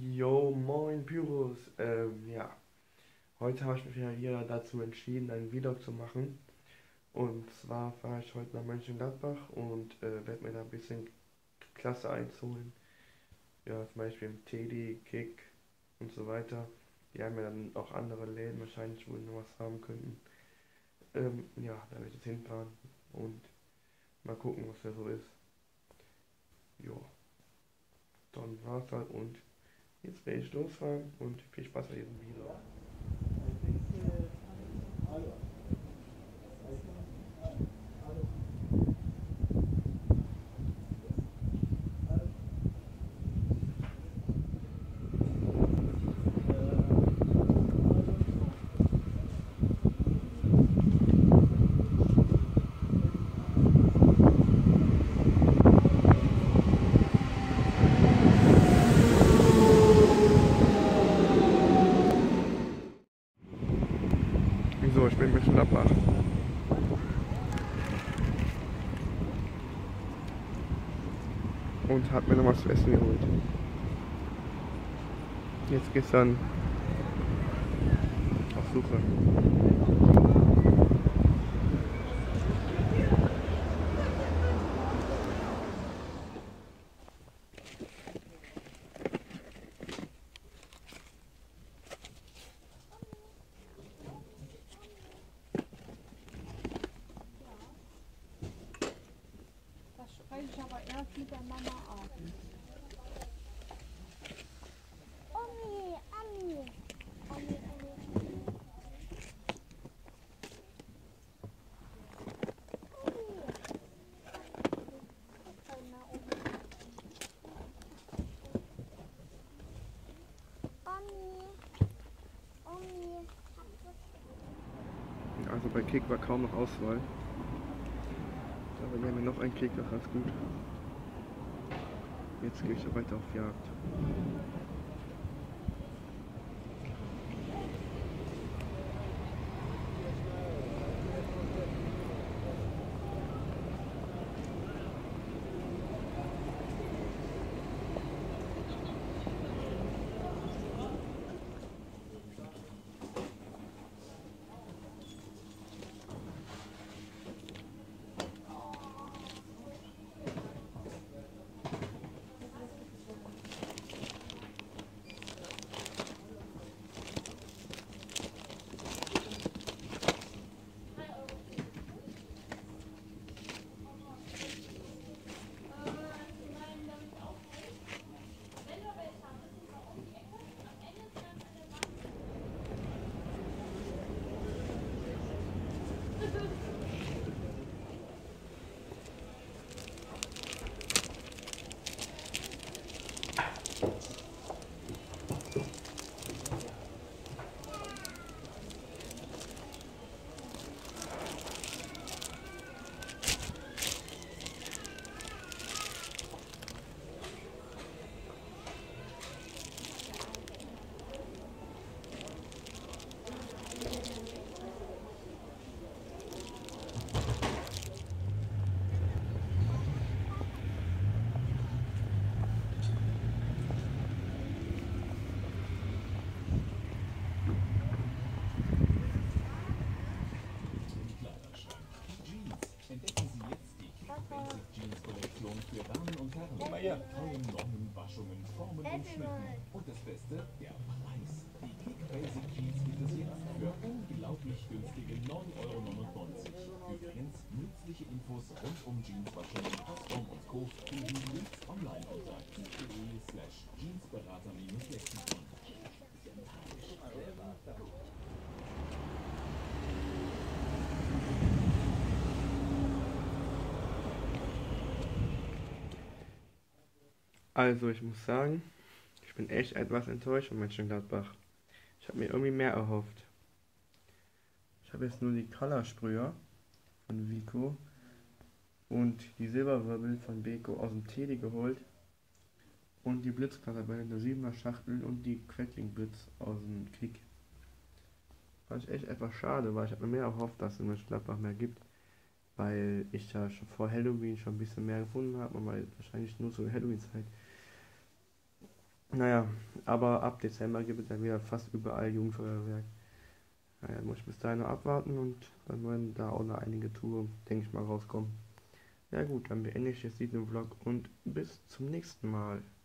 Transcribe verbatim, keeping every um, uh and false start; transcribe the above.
Yo, moin Pyros. Ähm, ja, heute habe ich mich ja hier dazu entschieden, einen Vlog zu machen. Und zwar fahre ich heute nach Mönchengladbach und äh, werde mir da ein bisschen Klasse einholen. Ja, zum Beispiel im Teddy, Kick und so weiter. Die haben ja dann auch andere Läden wahrscheinlich, wo wir noch was haben könnten. Ähm, ja, da werde ich jetzt hinfahren und mal gucken, was da so ist. Jo, dann war's halt und jetzt werde ich losfahren und viel Spaß bei diesem Vlog. So, ich bin in Mönchengladbach. Und habe mir noch was zu essen geholt. Jetzt geht's dann auf Suche. Das spreche ich aber erst mit der Mama ab. Omi, Omi, Omi, Omi, Omi. Omi, Omi. Also bei Kick war kaum noch Auswahl. Aber wir haben ja noch einen Kick, das ist gut. Jetzt gehe ich weiter auf Jagd. Komm mal her. Tollen neuen Waschungen, Formen und Schnitten. Und das Beste, der Preis. Die Kick Basic Jeans gibt es jetzt für unglaublich günstige neun Euro neunundneunzig. Übrigens, nützliche Infos rund um Jeanswaschungen, Custom und Co. finden Sie jetzt online unter kick.de slash jeansberater-lexikon. Also ich muss sagen, ich bin echt etwas enttäuscht von Mönchengladbach. Ich habe mir irgendwie mehr erhofft. Ich habe jetzt nur die Color-Sprüher von Vico und die Silberwirbel von Beko aus dem Teddy geholt und die Blitzklasserbälle in der siebener Schachtel und die Queckling-Blitz aus dem Kick. Was ich echt etwas schade, weil ich habe mir mehr erhofft, dass es in Mönchengladbach mehr gibt, weil ich ja schon vor Halloween schon ein bisschen mehr gefunden habe, aber wahrscheinlich nur zur Halloween-Zeit Naja, aber ab Dezember gibt es dann wieder fast überall Jugendfeuerwerk. Naja, muss ich bis dahin noch abwarten und dann werden da auch noch einige Touren, denke ich mal, rauskommen. Ja gut, dann beende ich jetzt diesen Vlog und bis zum nächsten Mal.